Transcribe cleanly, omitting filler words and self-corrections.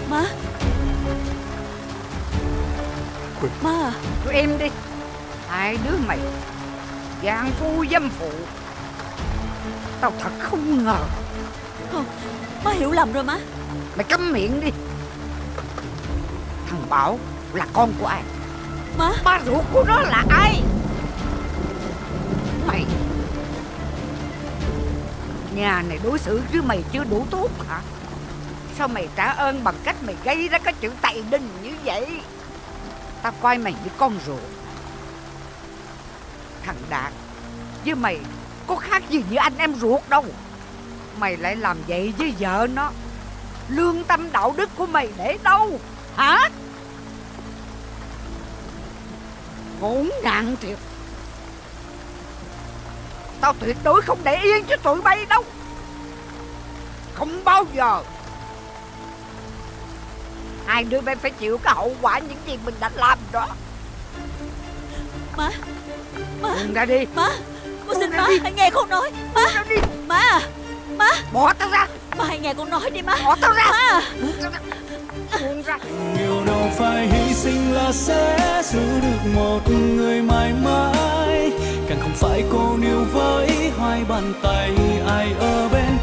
Má. Quỳnh. Má à. Tụi em đi. Hai đứa mày gian phu dâm phụ, tao thật không ngờ. Không, má hiểu lầm rồi má. Mày câm miệng đi. Thằng Bảo là con của ai? Má. Ba ruột của nó là ai? Mày, nhà này đối xử với mày chưa đủ tốt hả? Sao mày trả ơn bằng cách mày gây ra cái chuyện tày đình như vậy? Tao coi mày như con ruột. Thằng Đạt với mày có khác gì như anh em ruột đâu. Mày lại làm vậy với vợ nó, lương tâm đạo đức của mày để đâu hả? Ngổn ngang thiệt. Tao tuyệt đối không để yên cho tụi bay đâu. Không bao giờ. Hai đứa bay phải chịu cái hậu quả những gì mình đã làm đó. Má. Má. Buông ra đi. Má. Con xin má, hãy nghe con nói. Má. Buông ra đi. Má à. Má. Bỏ tao ra. Má hãy nghe con nói đi má. Bỏ tao ra. Má à. Buông ra. Điều đâu phải hy sinh là sẽ giữ được một người mãi mãi, càng không phải cô níu với hai bàn tay ai ở bên